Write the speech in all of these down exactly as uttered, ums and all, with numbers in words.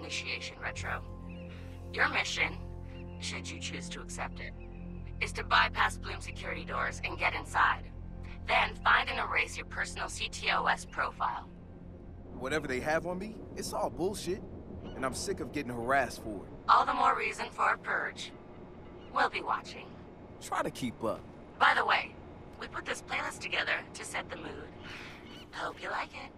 initiation, Retro. Your mission, should you choose to accept it, is to bypass Bloom security doors and get inside. Then find and erase your personal C T O S profile. Whatever they have on me, it's all bullshit. And I'm sick of getting harassed for it. All the more reason for a purge. We'll be watching. Try to keep up. By the way, we put this playlist together to set the mood. Hope you like it.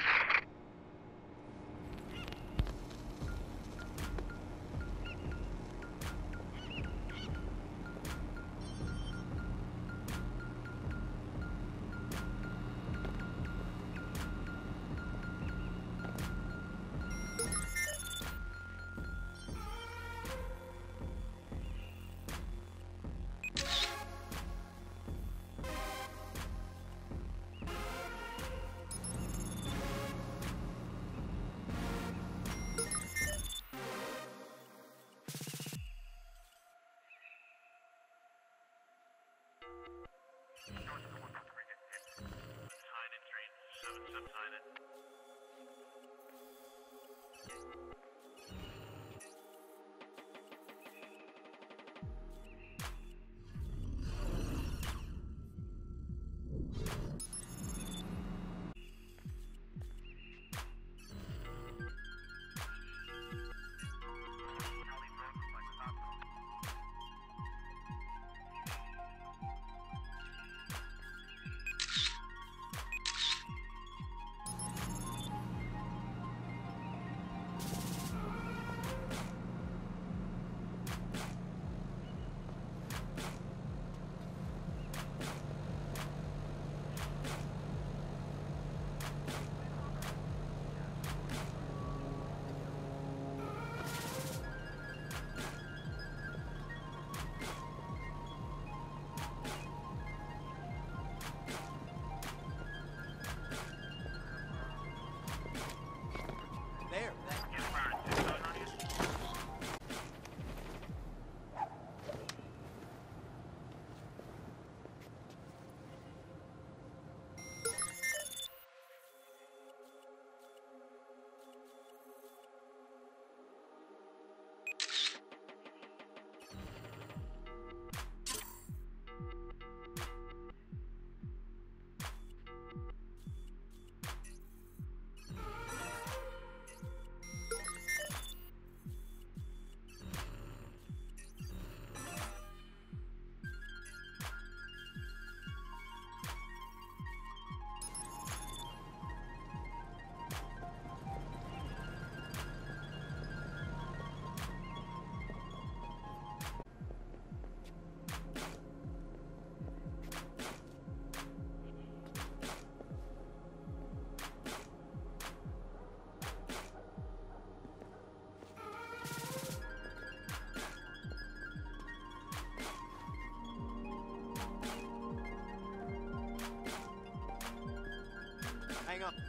Hang on.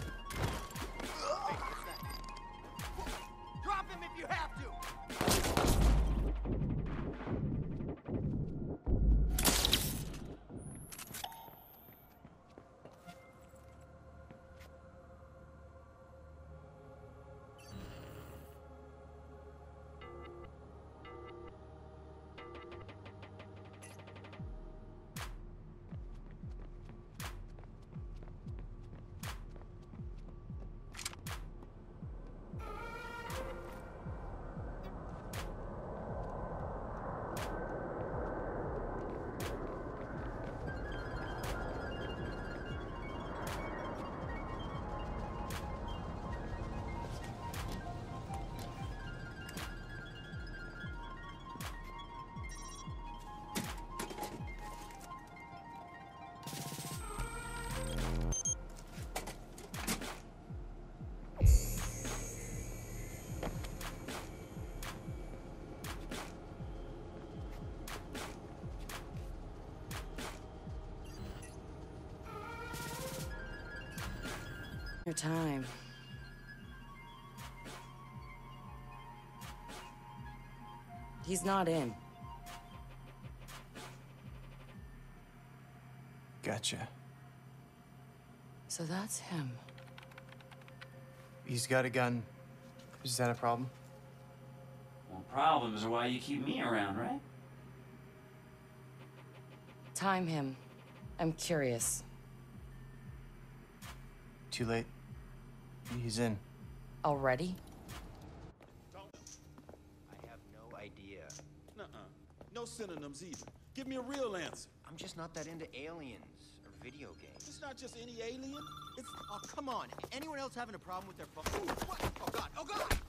Hey, what's that? Drop him if you have to! Your time. He's not in. Gotcha. So that's him. He's got a gun. Is that a problem? Well, problems are why you keep me around, right? Time him. I'm curious. Too late. He's in. Already? I have no idea. Nuh-uh. No synonyms either. Give me a real answer. I'm just not that into aliens or video games. It's not just any alien. It's... Oh, come on. Anyone else having a problem with their phone? Ooh, what? Oh, God. Oh, God!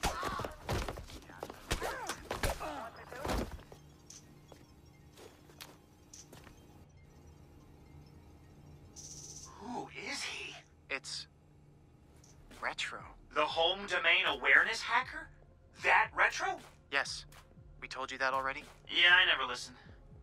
Who is he? It's... Retro. The home domain awareness hacker? That Retro? Yes. We told you that already? Yeah, I never listened.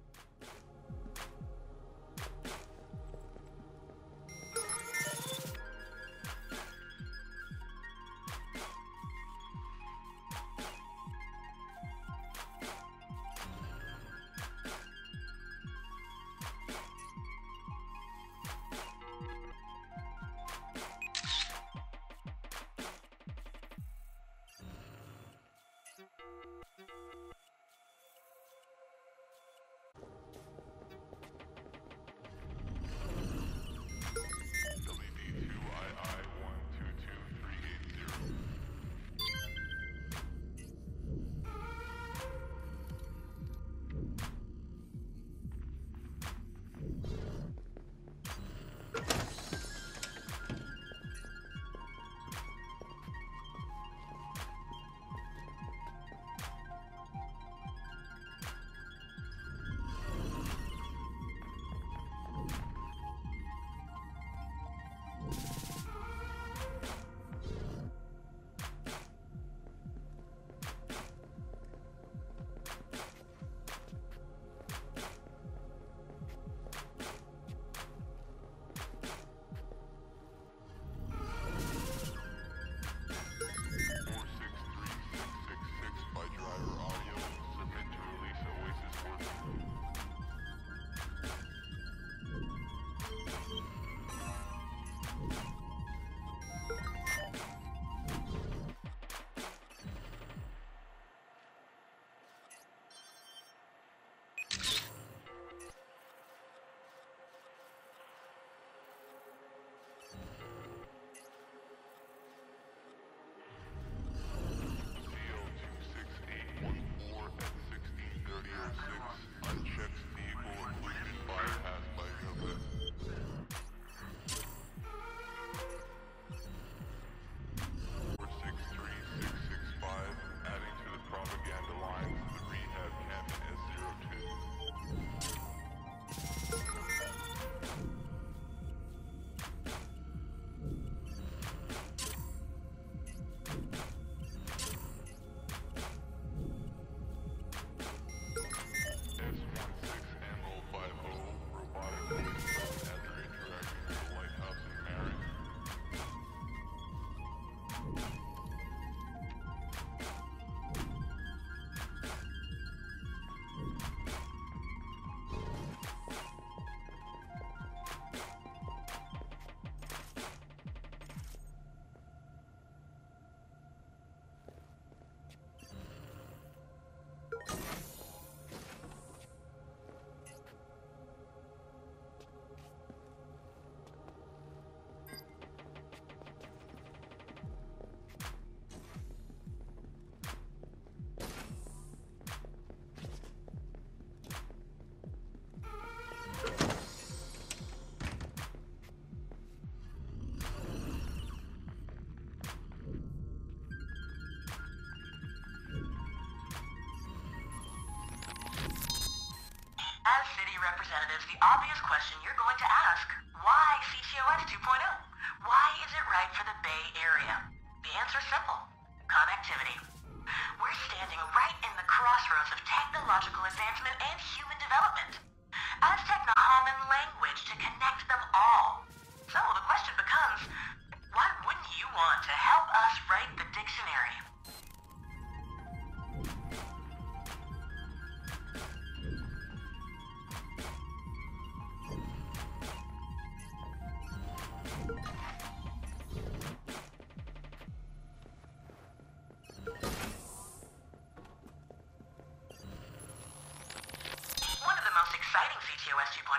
Representatives, the obvious question you're going to ask, why C T O S two point oh? Why is it right for the Bay Area? The answer's simple. Connectivity. We're standing right in the crossroads of technological advancement and human development. Aztec common language to connect them all. So the question becomes, why wouldn't you want to help us write the dictionary?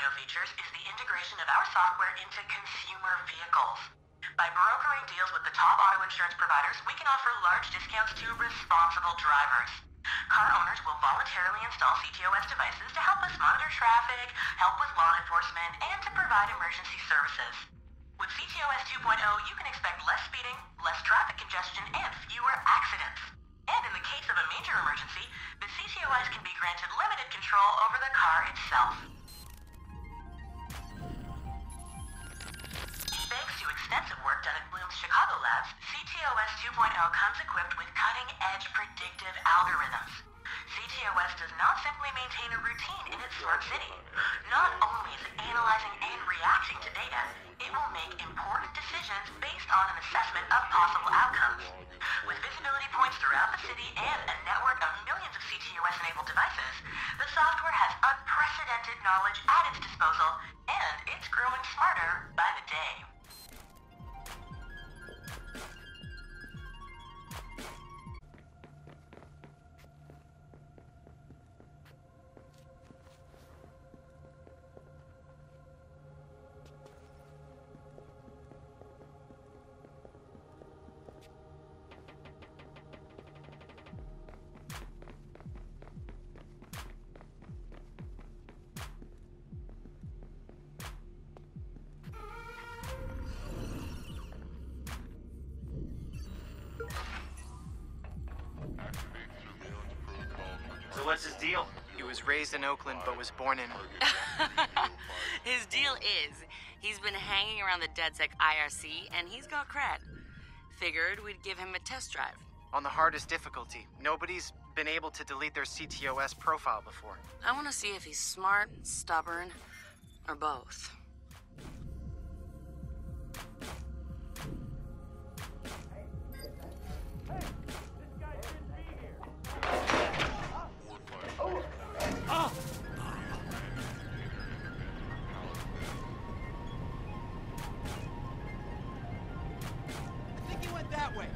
oh features is the integration of our software into consumer vehicles. By brokering deals with the top auto insurance providers, we can offer large discounts to responsible drivers. Car owners will voluntarily install C T O S devices to help us monitor traffic, help with law enforcement, and to provide emergency services. With C T O S two point oh, you can expect less speeding, less traffic congestion, and fewer accidents. And in the case of a major emergency, the C T O S can be granted limited control over the car itself. Thanks to extensive work done at Bloom's Chicago labs, C T O S two point oh comes equipped with cutting-edge predictive algorithms. C T O S does not simply maintain a routine in its smart city. Not only is it analyzing and reacting to data, it will make important decisions based on an assessment of possible outcomes. With visibility points throughout the city and a network of millions of C T O S-enabled devices, the software has unprecedented knowledge at its disposal, and it's growing smarter by the day. So what's his deal? He was raised in Oakland, but was born in... His deal is, he's been hanging around the DedSec I R C, and he's got cred. Figured we'd give him a test drive. on the hardest difficulty. Nobody's been able to delete their C T O S profile before. I want to see if he's smart, stubborn, or both. That way.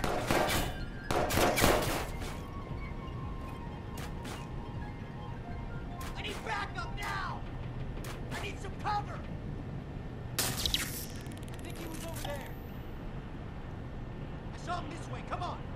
I need backup now. I need some cover. I think he was over there. I saw him this way. Come on.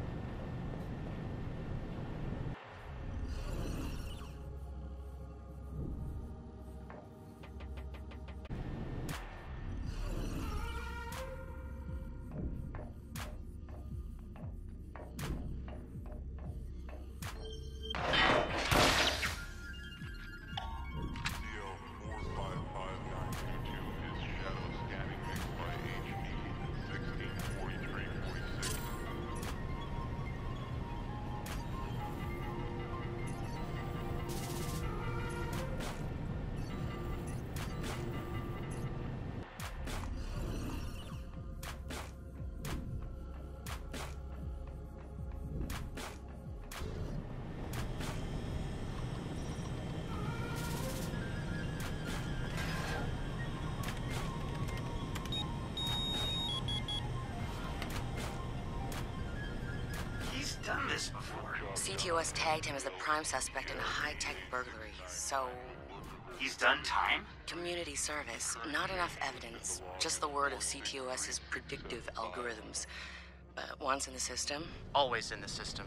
Done this before. C T O S tagged him as the prime suspect in a high-tech burglary, so... He's done time? Community service. Not enough evidence. Just the word of CTOS's predictive algorithms. But once in the system... Always in the system.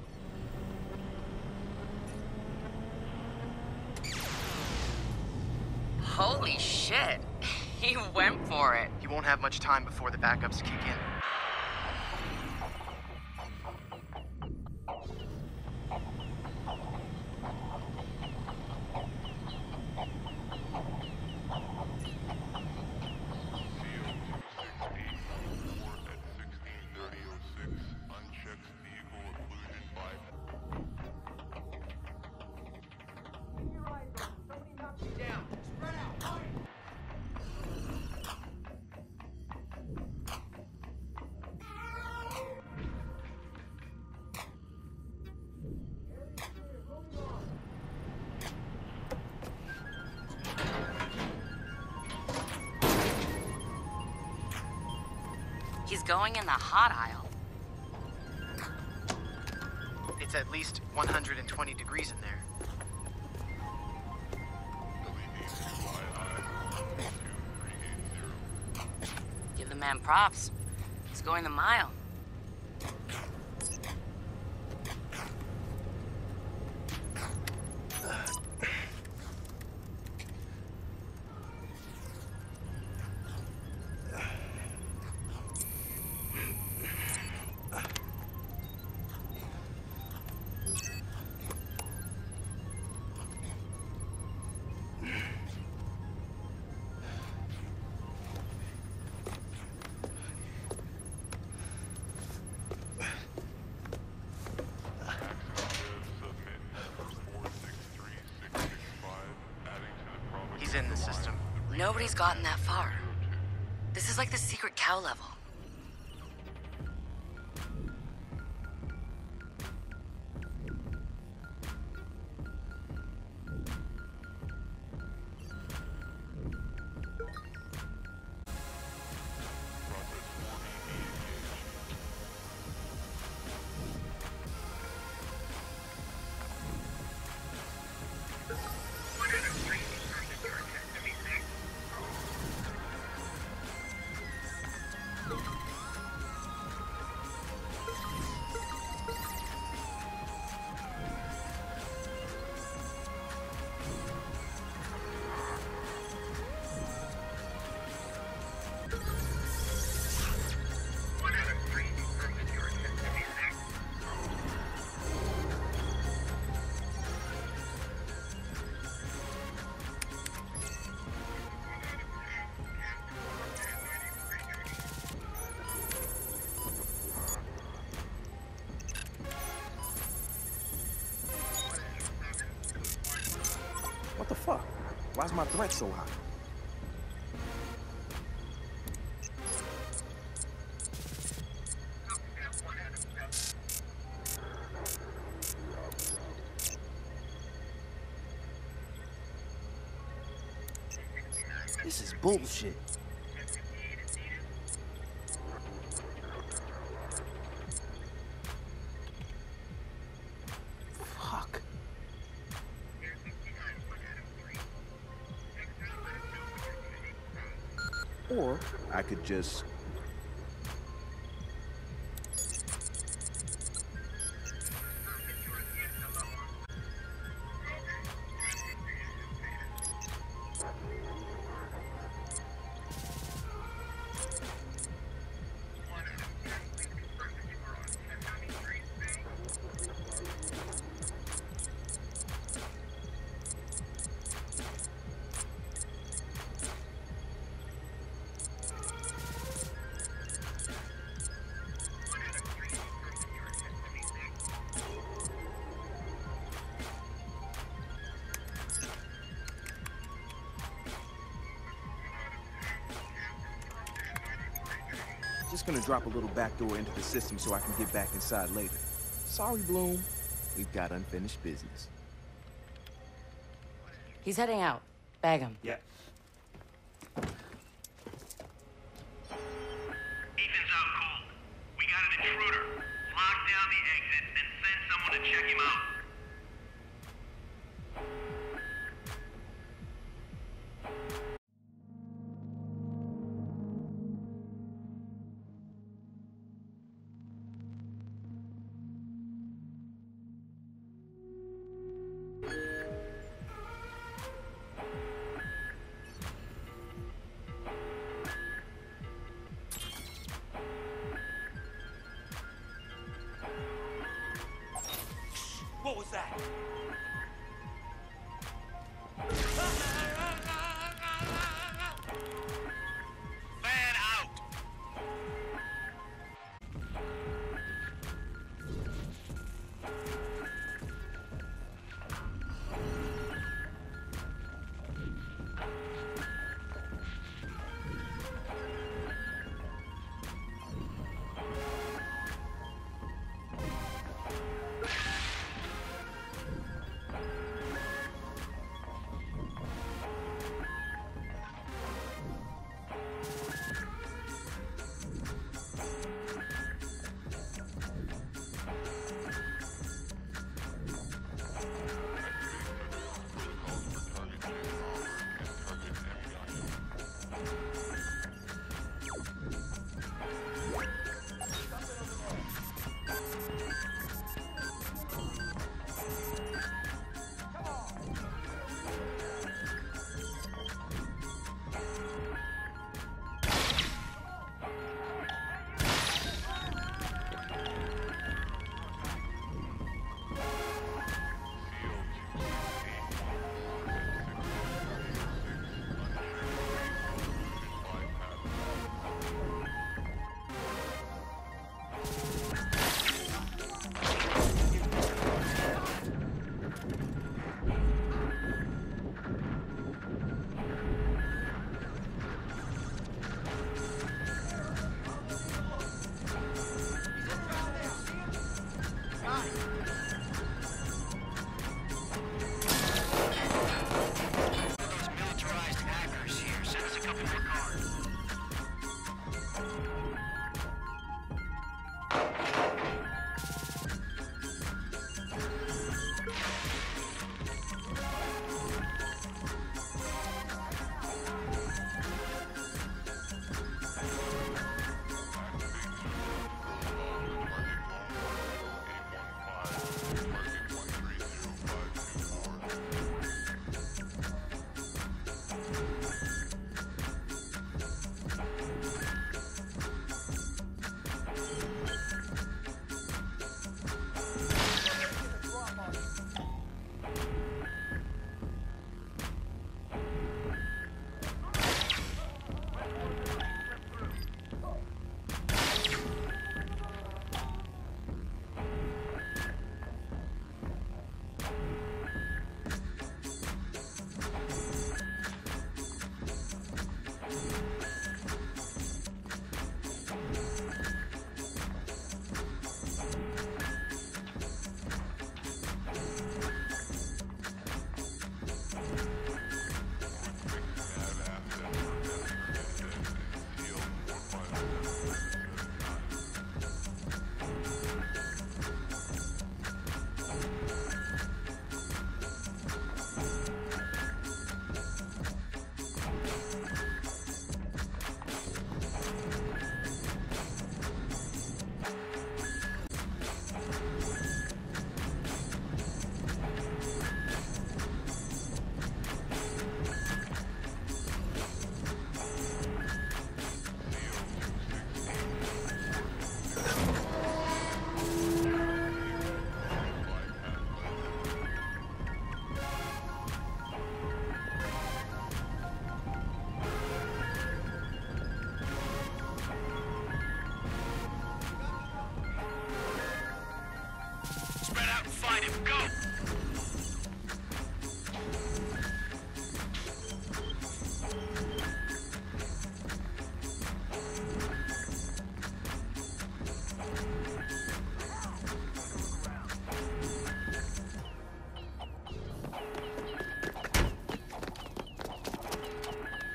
Holy shit! He went for it. He won't have much time before the backups kick in. He's going in the hot aisle. It's at least one hundred twenty degrees in there. man props. He's going the mile. He's in the system. Nobody's gotten that far. This is like the secret cow level. What the fuck? Why's my threat so high? This is bullshit. Fuck. Or I could just... Just gonna drop a little backdoor into the system so I can get back inside later. Sorry, Bloom. We've got unfinished business. He's heading out. Bag him. Yep. Ethan's out cold. We got an intruder. Lock down the exit and send someone to check him out.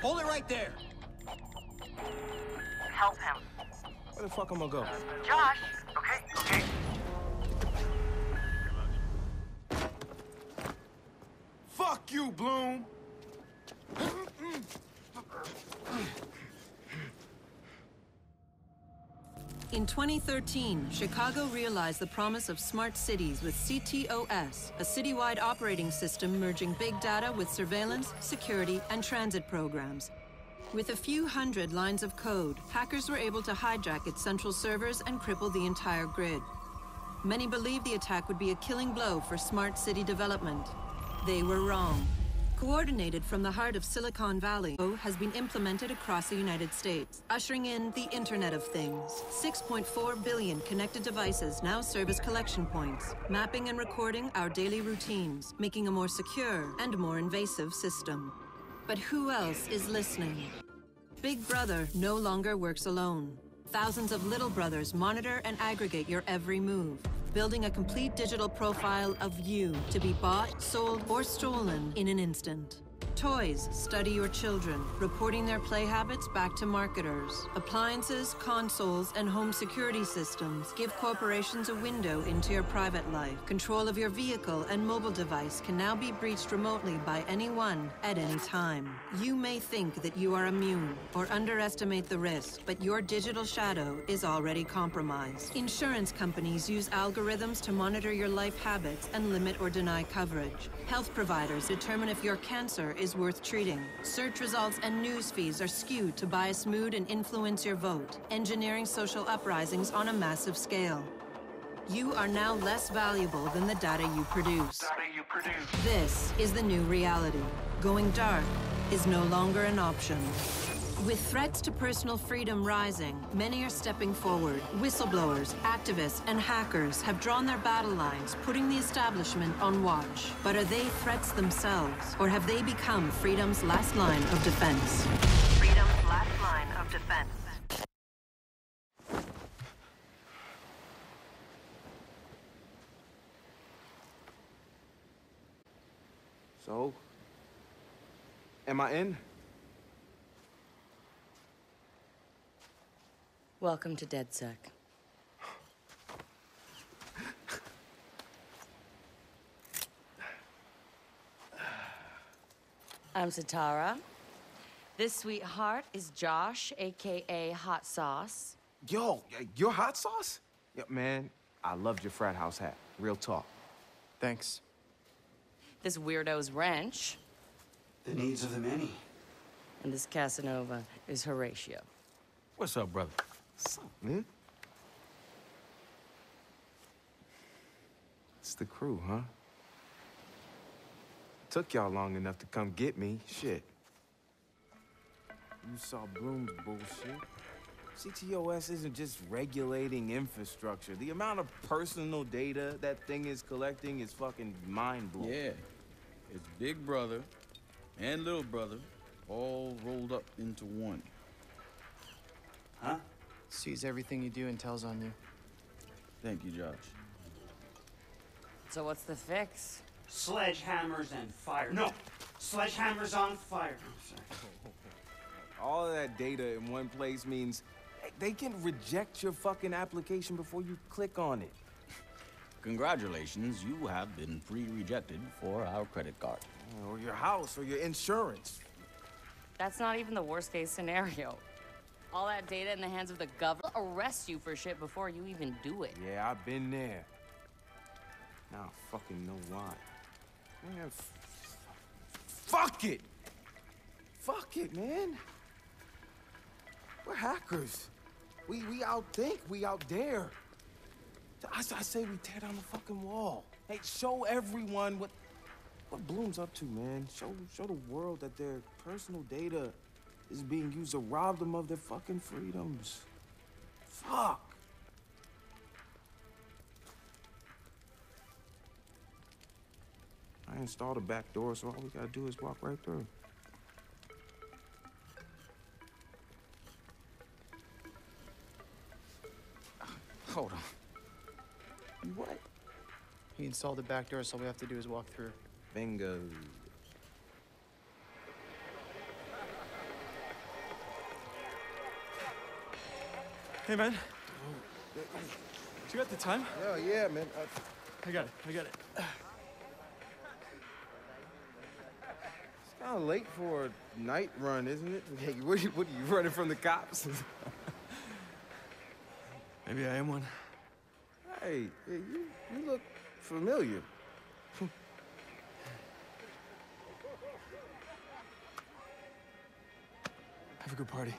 Hold it right there. Help him. Where the fuck am I go? Josh! Okay, okay. Fuck you, Bloom! In twenty thirteen, Chicago realized the promise of smart cities with C T O S, a citywide operating system merging big data with surveillance, security, and transit programs. With a few hundred lines of code, hackers were able to hijack its central servers and cripple the entire grid. Many believed the attack would be a killing blow for smart city development. They were wrong. Coordinated from the heart of Silicon Valley, has been implemented across the United States, ushering in the Internet of Things. six point four billion connected devices now serve as collection points, mapping and recording our daily routines, making a more secure and more invasive system. But who else is listening? Big Brother no longer works alone. Thousands of little brothers monitor and aggregate your every move, building a complete digital profile of you to be bought, sold, or stolen in an instant. Toys study your children, reporting their play habits back to marketers. Appliances, consoles, and home security systems give corporations a window into your private life. Control of your vehicle and mobile device can now be breached remotely by anyone at any time. You may think that you are immune or underestimate the risk, but your digital shadow is already compromised. Insurance companies use algorithms to monitor your life habits and limit or deny coverage. Health providers determine if your cancer is worth treating. Search results and news feeds are skewed to bias mood and influence your vote, engineering social uprisings on a massive scale. You are now less valuable than the data you produce. Data you produce. This is the new reality. Going dark is no longer an option. With threats to personal freedom rising, many are stepping forward. Whistleblowers, activists, and hackers have drawn their battle lines, putting the establishment on watch. But are they threats themselves, or have they become freedom's last line of defense? Freedom's last line of defense. So, am I in? Welcome to DedSec. I'm Satara. This sweetheart is Josh, aka Hot Sauce. Yo, your hot sauce? Yeah, man, I loved your frat house hat. Real talk. Thanks. This weirdo's Wrench. The needs of the many. And this Casanova is Horatio. What's up, brother? What's up, man? It's the crew, huh? Took y'all long enough to come get me. Shit. You saw Bloom's bullshit. C T O S isn't just regulating infrastructure. The amount of personal data that thing is collecting is fucking mind-blowing. Yeah. It's Big Brother and Little Brother all rolled up into one. Huh? Sees everything you do and tells on you. Thank you, Josh. So what's the fix? Sledgehammers and fire. No! Sledgehammers on fire. I'm sorry. All of that data in one place means they can reject your fucking application before you click on it. Congratulations, you have been pre-rejected for our credit card. Or your house, or your insurance. That's not even the worst case scenario. All that data in the hands of the government will arrest you for shit before you even do it. Yeah, I've been there. Now I fucking know why. Man, f fuck it! Fuck it, man. We're hackers. We we outthink, we outdare. I, I say we tear down the fucking wall. Hey, show everyone what what Bloom's up to, man. Show show the world that their personal data is being used to rob them of their fucking freedoms. Fuck. I installed a back door, so all we gotta do is walk right through. Hold on. What? He installed the back door, so all we have to do is walk through. Bingo. Hey, man. You got the time? Oh, yeah, man. Uh, I got it. I got it. It's kind of late for a night run, isn't it? Hey, what are you, what are you running from the cops? Maybe I am one. Hey, hey you, you look familiar. Have a good party.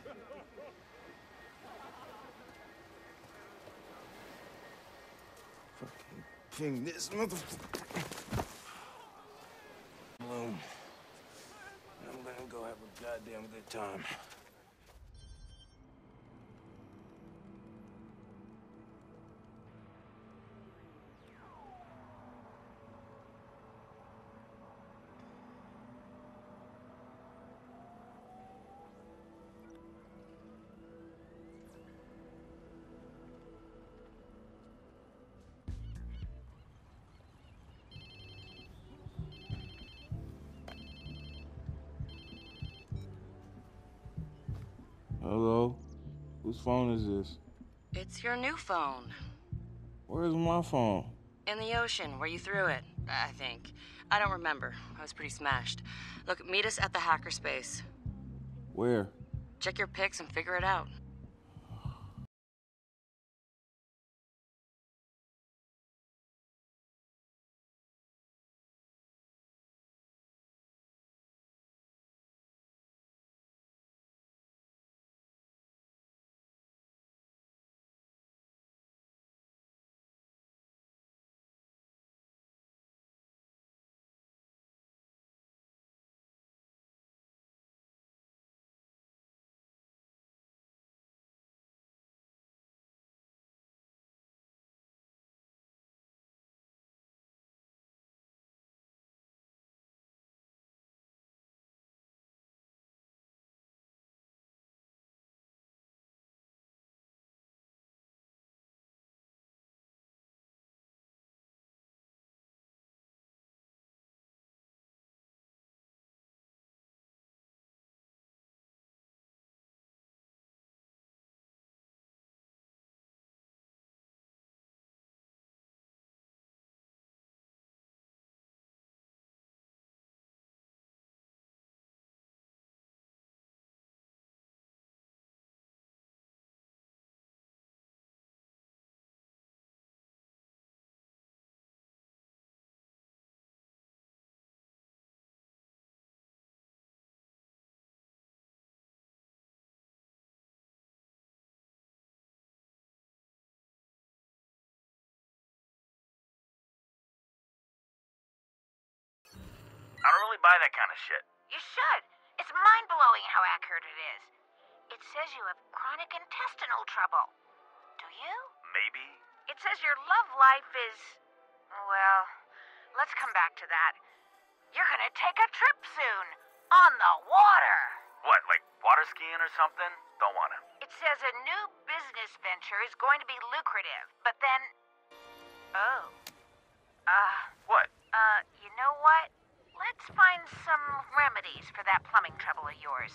Fucking king this motherfucker. Bloom. I'm gonna go have a goddamn good time. Hello? Whose phone is this? It's your new phone. Where's my phone? In the ocean, where you threw it, I think. I don't remember. I was pretty smashed. Look, meet us at the hackerspace. Where? Check your pics and figure it out. I don't really buy that kind of shit. You should. It's mind-blowing how accurate it is. It says you have chronic intestinal trouble. Do you? Maybe. It says your love life is... Well, let's come back to that. You're gonna take a trip soon. On the water. What, like water skiing or something? Don't wanna. It says a new business venture is going to be lucrative, but then... Oh. Uh... What? Uh, you know what? Let's find some remedies for that plumbing trouble of yours.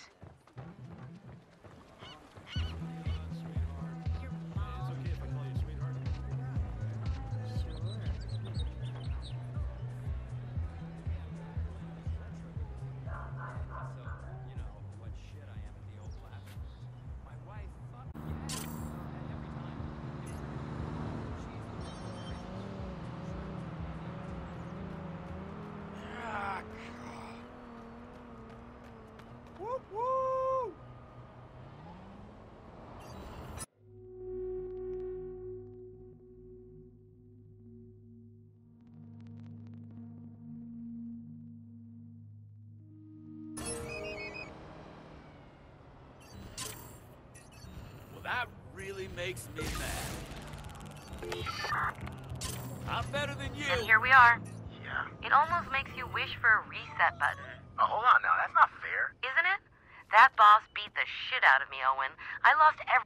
That really makes me mad. I'm better than you. And here we are. Yeah. It almost makes you wish for a reset button. Oh, hold on now. That's not fair. Isn't it? That boss beat the shit out of me, Owen. I lost every...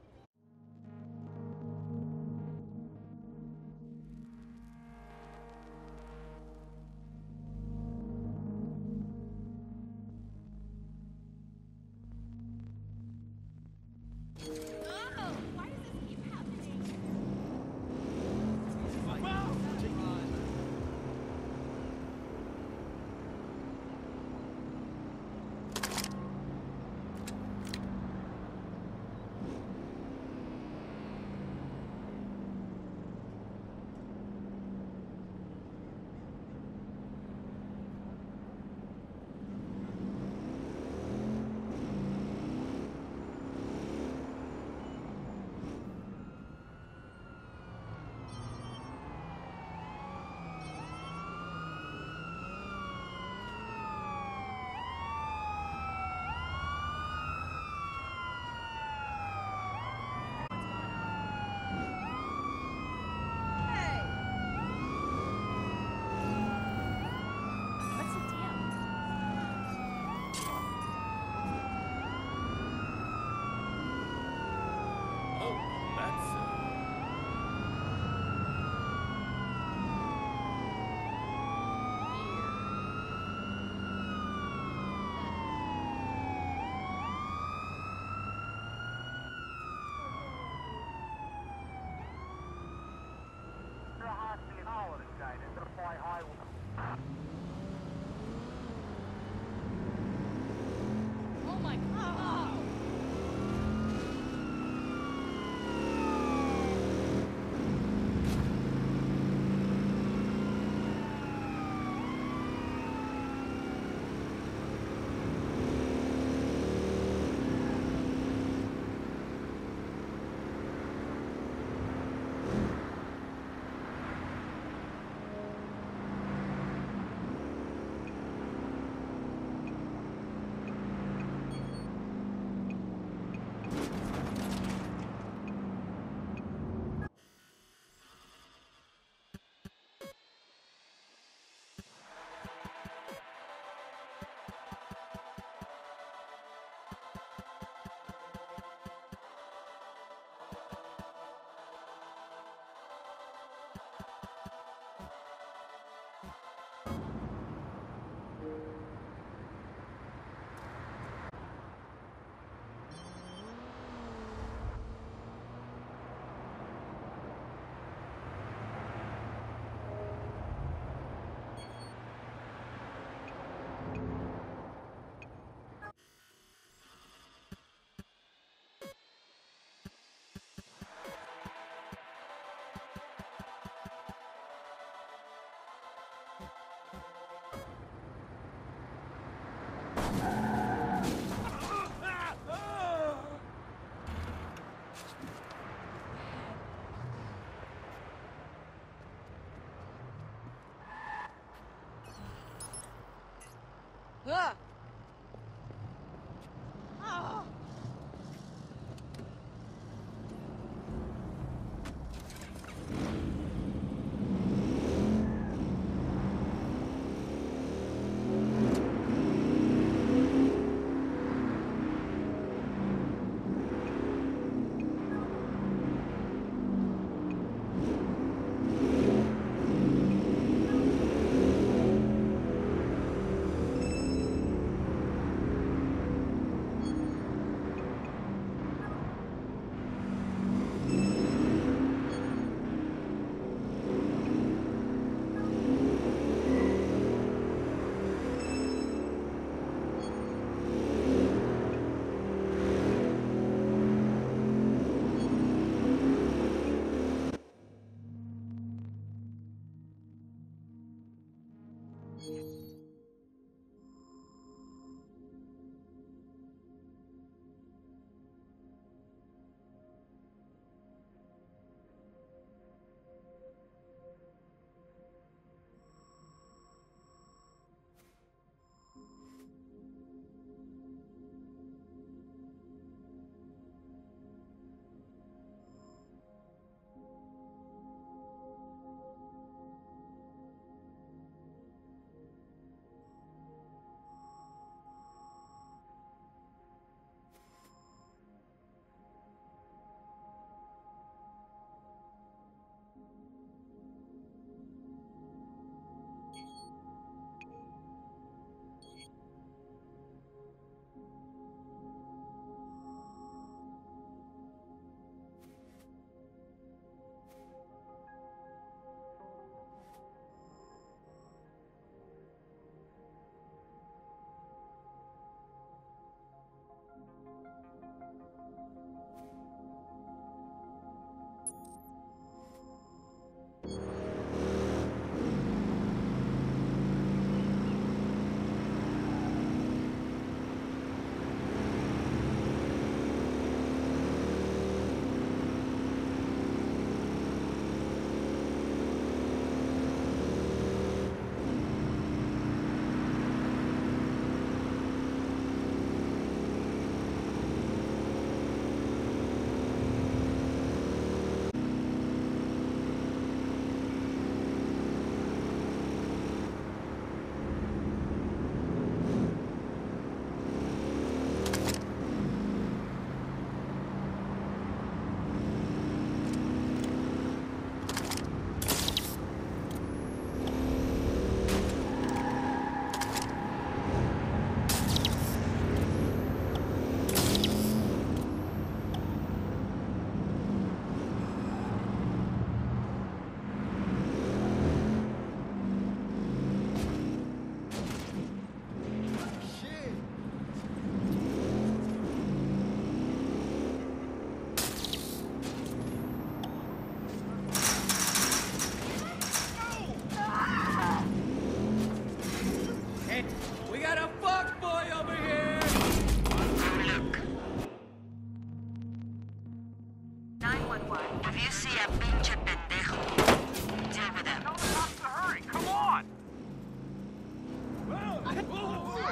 Oh, why does this keep Ah! Ah!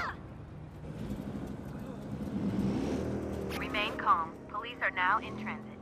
Remain calm. Police are now in transit.